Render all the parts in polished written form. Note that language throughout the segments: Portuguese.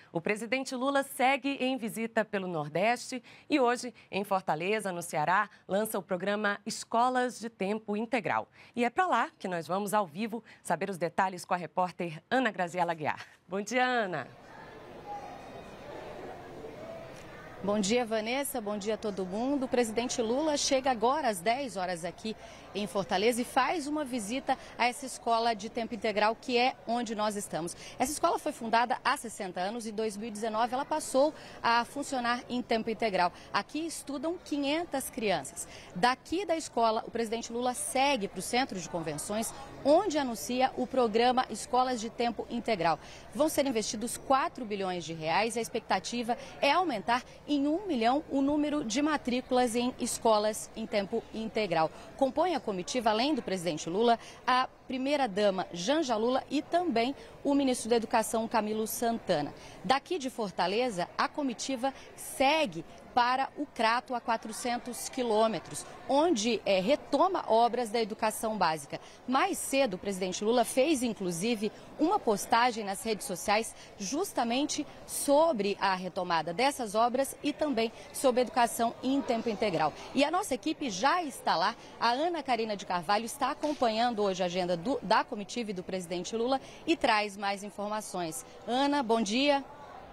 O presidente Lula segue em visita pelo Nordeste e hoje, em Fortaleza, no Ceará, lança o programa Escolas de Tempo Integral. E é para lá que nós vamos ao vivo saber os detalhes com a repórter Ana Graziela Aguiar. Bom dia, Ana. Bom dia, Vanessa. Bom dia a todo mundo. O presidente Lula chega agora às 10 horas aqui em Fortaleza e faz uma visita a essa escola de tempo integral que é onde nós estamos. Essa escola foi fundada há 60 anos e em 2019 ela passou a funcionar em tempo integral. Aqui estudam 500 crianças. Daqui da escola, o presidente Lula segue para o Centro de Convenções, onde anuncia o programa Escolas de Tempo Integral. Vão ser investidos 4 bilhões de reais e a expectativa é aumentar em 1 milhão o número de matrículas em escolas em tempo integral. Compõe a comitiva, além do presidente Lula, a primeira-dama Janja Lula e também o ministro da Educação, Camilo Santana. Daqui de Fortaleza, a comitiva segue para o Crato, a 400 quilômetros, onde retoma obras da educação básica. Mais cedo, o presidente Lula fez, inclusive, uma postagem nas redes sociais justamente sobre a retomada dessas obras e também sobre a educação em tempo integral. E a nossa equipe já está lá. A Ana Karina de Carvalho está acompanhando hoje a agenda da comitiva e do presidente Lula e traz mais informações. Ana, bom dia.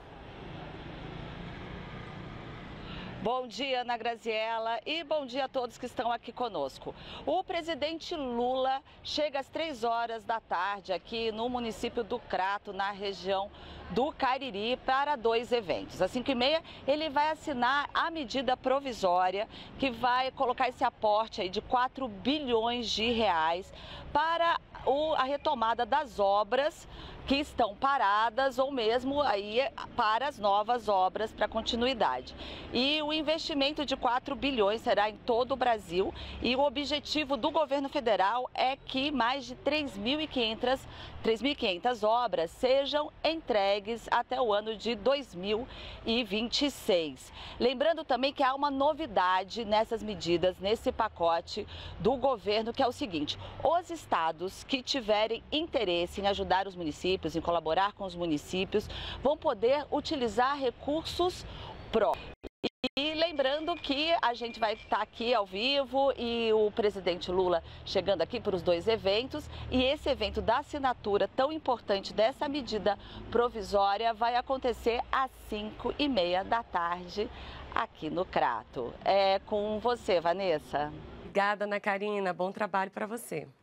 Bom dia, Ana Graziela, e bom dia a todos que estão aqui conosco. O presidente Lula chega às 3 horas da tarde aqui no município do Crato, na região do Cariri, para 2 eventos. Às 5h30, ele vai assinar a medida provisória que vai colocar esse aporte aí de 4 bilhões de reais para a retomada das obras que estão paradas ou mesmo aí para as novas obras para continuidade. E o investimento de 4 bilhões será em todo o Brasil e o objetivo do governo federal é que mais de 3.500 obras sejam entregues até o ano de 2026. Lembrando também que há uma novidade nessas medidas, nesse pacote do governo, que é o seguinte: os estados que tiverem interesse em ajudar os municípios, em colaborar com os municípios, vão poder utilizar recursos próprios. E lembrando que a gente vai estar aqui ao vivo e o presidente Lula chegando aqui para os 2 eventos. E esse evento da assinatura tão importante dessa medida provisória vai acontecer às 5h30 da tarde aqui no Crato. É com você, Vanessa. Obrigada, Ana Karina. Bom trabalho para você.